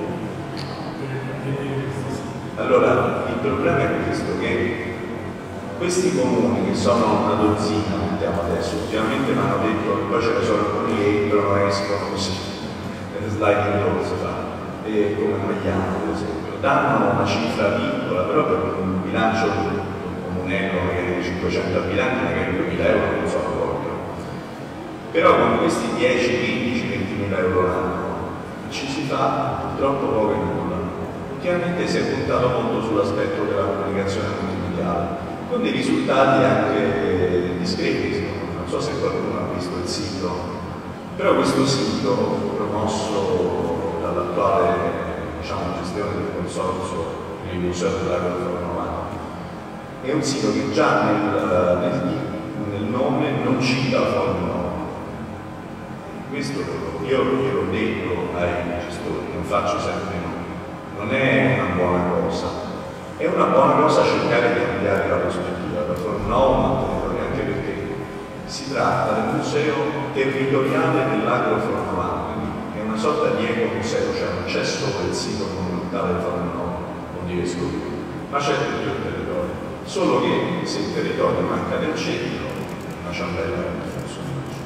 Allora, il problema è questo, che questi comuni, che sono una dozzina, mettiamo adesso, ultimamente mi hanno detto che poi ce ne sono alcuni che entrano e escono così, sliding door si fa, e come Magliano per esempio, danno una cifra piccola, però per un bilancio di un comunello magari di cinquecento abitanti, magari duemila euro non so proprio. Però con questi dieci, quindici, ventimila euro l'anno ci si fa purtroppo poco e nulla. Ultimamente si è puntato molto sull'aspetto della comunicazione multimediale, con dei risultati anche discreti. Non so se qualcuno ha visto il sito, però questo sito promosso dall'attuale diciamo, gestione del consorzio il Museo del Lago del Fornovano è un sito che già nel, nel, nel nome non cita Fornovano. Questo io gliel'ho detto ai gestori, non faccio sempre no. Non è una buona cosa, è una buona cosa cercare di cambiare la prospettiva da Fornovo, anche perché si tratta del museo territoriale dell'Agro Fornovano, quindi è una sorta di ecomuseo, cioè non c'è solo il sito monumentale di Fornovo, non di Vescovile, ma c'è tutto il territorio, solo che se il territorio manca del centro, una ciambella non funziona.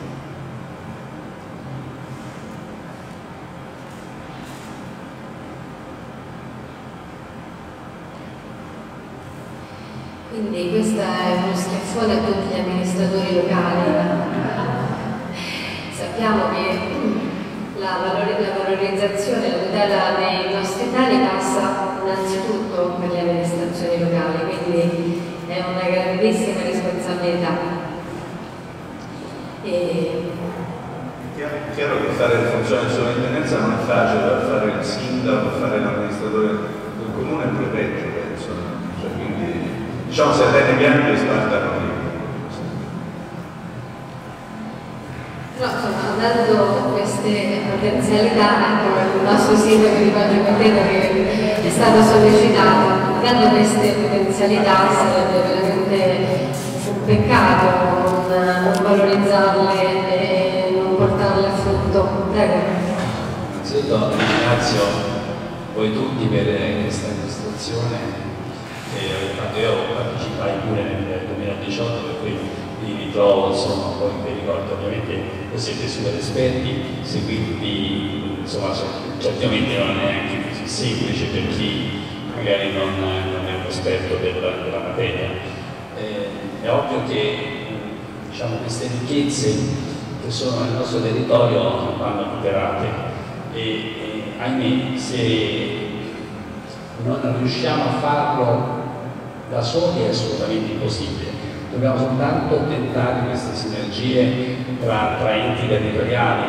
Quindi questa è uno schiaffone a tutti gli amministratori locali. Sappiamo che la, valor la valorizzazione, la tutela dei nostri tali passa innanzitutto per le amministrazioni locali, quindi è una grandissima responsabilità. E... È chiaro che fare le funzioni di sovrintendenza non è facile, fare il sindaco, fare l'amministratore del comune è pure peggio, penso. Cioè, quindi, diciamo se Rene Bianchi spartano lì. No, insomma, dando queste potenzialità, ecco il nostro sindaco di Padre Contento che è stato sollecitato, dando queste potenzialità sarebbe veramente un peccato non, non valorizzarle e non portarle a frutto. Prego. Innanzitutto ringrazio voi tutti per questa illustrazione. Eh, io partecipai pure nel duemiladiciotto, per cui vi ritrovo, insomma, poi vi ricordo ovviamente che siete super esperti, seguirvi, insomma, certamente non è neanche così semplice per chi magari non, non è un esperto della, della materia. Eh, è ovvio che diciamo, queste ricchezze che sono nel nostro territorio vanno tutelate e, e ahimè se non riusciamo a farlo da soli è assolutamente impossibile. Dobbiamo soltanto tentare queste sinergie tra, tra enti territoriali,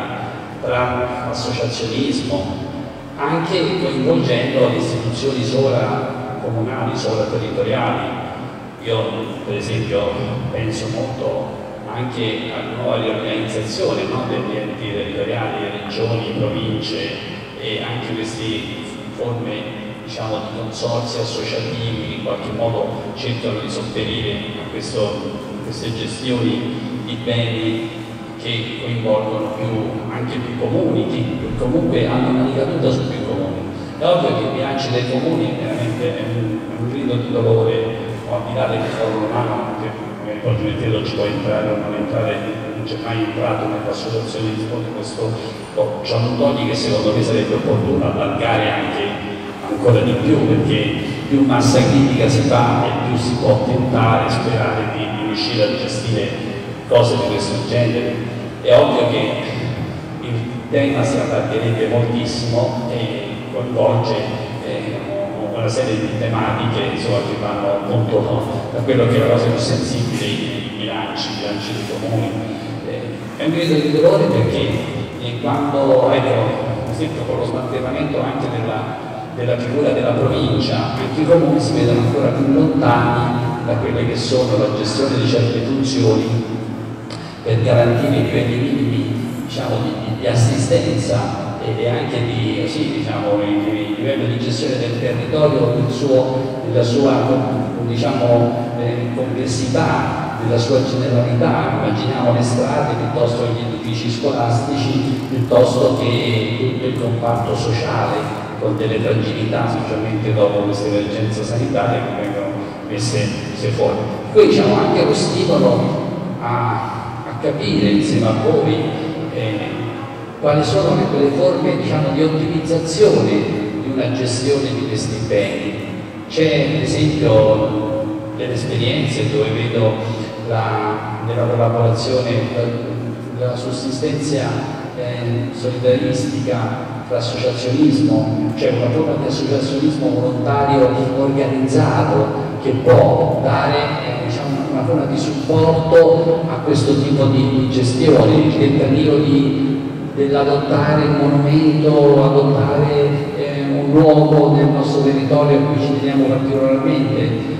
tra associazionismo, anche coinvolgendo le istituzioni sovracomunali, sovraterritoriali. Io per esempio penso molto anche alla nuova riorganizzazione, no, degli enti territoriali, regioni, province e anche queste forme diciamo, di consorzi associativi che in qualche modo cercano di sopperire a, questo, a queste gestioni di beni che coinvolgono più, anche più comuni, che comunque hanno una ricaduta su più comuni. È ovvio che i bilanci dei comuni veramente è un, è un grido di dolore, o al di là del forum umano, che magari poi Giuliettello ci può entrare o non entrare, non c'è mai entrato nell'associazionismo di questo Giannutoni, che secondo me sarebbe opportuno allargare anche ancora di più, perché più massa critica si fa e più si può tentare, sperare di, di riuscire a gestire cose di questo genere. È ovvio che il tema si allargherebbe moltissimo e coinvolge eh, una serie di tematiche insomma, che vanno appunto da quello che è la cosa più sensibile, i bilanci, i bilanci dei comuni. Eh, è un grido di dolore perché eh, quando, ecco, per esempio con lo smantellamento anche della della figura della provincia, anche i comuni si vedono ancora più lontani da quelle che sono la gestione di certe funzioni per garantire i livelli minimi diciamo, di, di assistenza e anche di sì, diciamo, il, il livello di gestione del territorio nel suo, nella sua diciamo, eh, complessità, nella sua generalità. Immaginiamo le strade piuttosto che gli edifici scolastici, piuttosto che tutto il comparto sociale, con delle fragilità, specialmente dopo questa emergenza sanitaria che vengono messe, messe fuori. Poi diciamo anche lo stimolo a, a capire insieme a voi eh, quali sono quelle forme diciamo, di ottimizzazione di una gestione di questi impegni. C'è ad esempio delle esperienze dove vedo la, nella collaborazione, la, la sussistenza eh, solidaristica tra associazionismo, cioè una forma di associazionismo volontario organizzato che può dare eh, diciamo, una forma di supporto a questo tipo di gestione, il tentativo di, dell'adottare un monumento, adottare eh, un luogo del nostro territorio a cui ci teniamo particolarmente.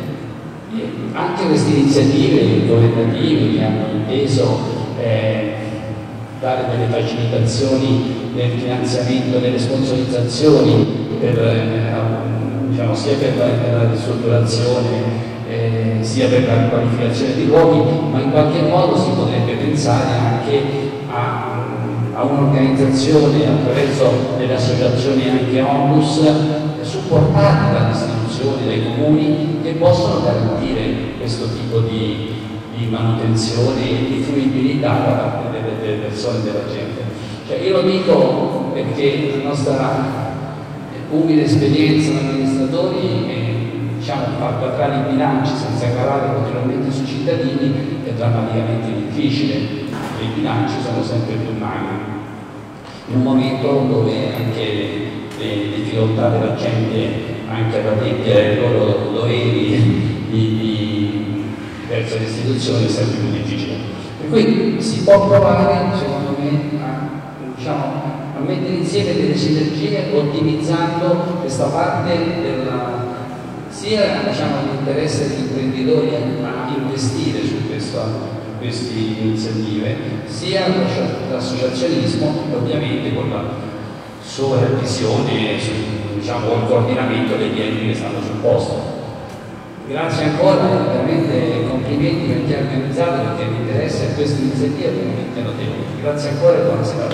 E anche queste iniziative governative che hanno inteso eh, dare delle facilitazioni nel finanziamento, nelle sponsorizzazioni per, eh, diciamo, sia per la, per la ristrutturazione eh, sia per la qualificazione di luoghi, ma in qualche modo si potrebbe pensare anche a, a un'organizzazione attraverso delle associazioni anche onlus supportate dalle istituzioni, dai comuni che possono garantire questo tipo di, di manutenzione e di fruibilità da parte delle, delle persone e della gente. Cioè, io lo dico perché la nostra umile esperienza da amministratori eh, diciamo, far quadrare i bilanci senza gravare continuamente sui cittadini è drammaticamente difficile. I bilanci sono sempre più magri in un momento dove anche le, le difficoltà della gente anche ad adempiere ai loro doveri di, di, verso le istituzioni è sempre più difficile. Per cui si può provare, secondo me, a, diciamo, a mettere insieme delle sinergie ottimizzando questa parte della, sia diciamo, l'interesse degli imprenditori a, a investire su questa queste iniziative, sia l'associazionismo ovviamente con la supervisione e diciamo, il coordinamento degli enti che stanno sul posto. Grazie ancora, veramente complimenti per chi ha organizzato, perché l'interesse a queste iniziative è veramente notevole. Grazie ancora e buonasera.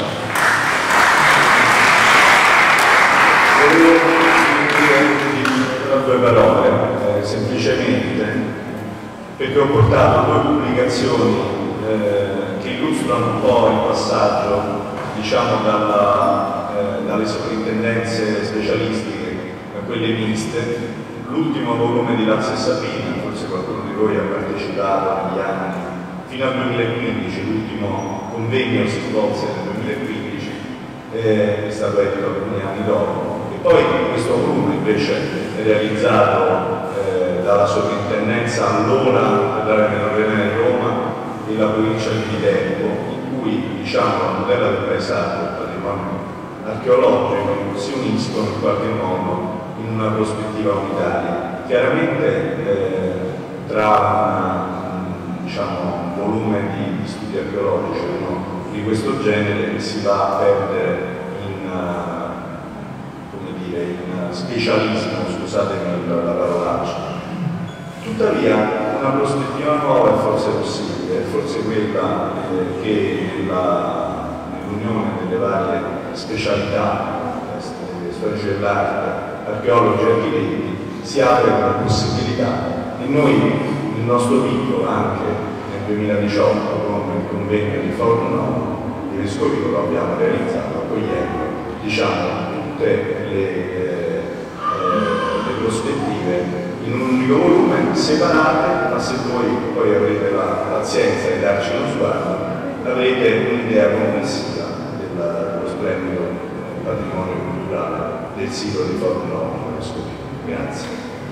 Volevo dire due parole, eh, semplicemente perché ho portato due pubblicazioni eh, che illustrano un po' il passaggio diciamo, dalla, eh, dalle sovrintendenze specialistiche a quelle miste. L'ultimo volume di Lazio e Sabina, forse qualcuno di voi ha partecipato negli anni fino al duemilaquindici, l'ultimo convegno si svolse nel duemilaquindici, eh, è stato edito alcuni anni dopo. E poi questo volume invece è realizzato dalla sovrintendenza allora della Regione di Roma e la provincia di Viterbo, in cui diciamo, la tutela del paesaggio e il patrimonio archeologico si uniscono in qualche modo in una prospettiva unitaria. Chiaramente eh, tra una, diciamo, un volume di, di studi archeologici no, di questo genere si va a perdere in, uh, come dire, in specialismo, scusatemi la, la parolaccia. Tuttavia una prospettiva nuova è forse possibile, è forse quella eh, che nell'unione delle varie specialità, eh, storici dell'arte, archeologi e architetti, si apre una possibilità. E noi, il nostro piccolo, anche nel duemiladiciotto, con il convegno di Forno di Vescovio, lo abbiamo realizzato accogliendo diciamo, tutte le, eh, le prospettive in un unico volume, separate, ma se voi poi avrete la pazienza di darci uno sguardo, avrete un'idea complessiva dello splendido patrimonio culturale del sito di Forno Vescovio. Grazie.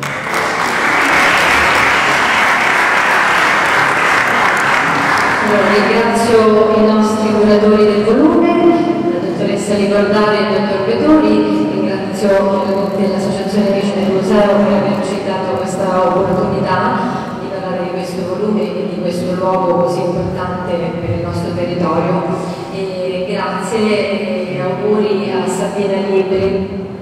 Allora, ringrazio i nostri curatori del volume, la dottoressa Ricordari e il dottor Petori. Ringrazio dell'Associazione Amici del Museo per averci dato questa opportunità di parlare di questo volume e di questo luogo così importante per il nostro territorio. E grazie e auguri a Sabina Libri.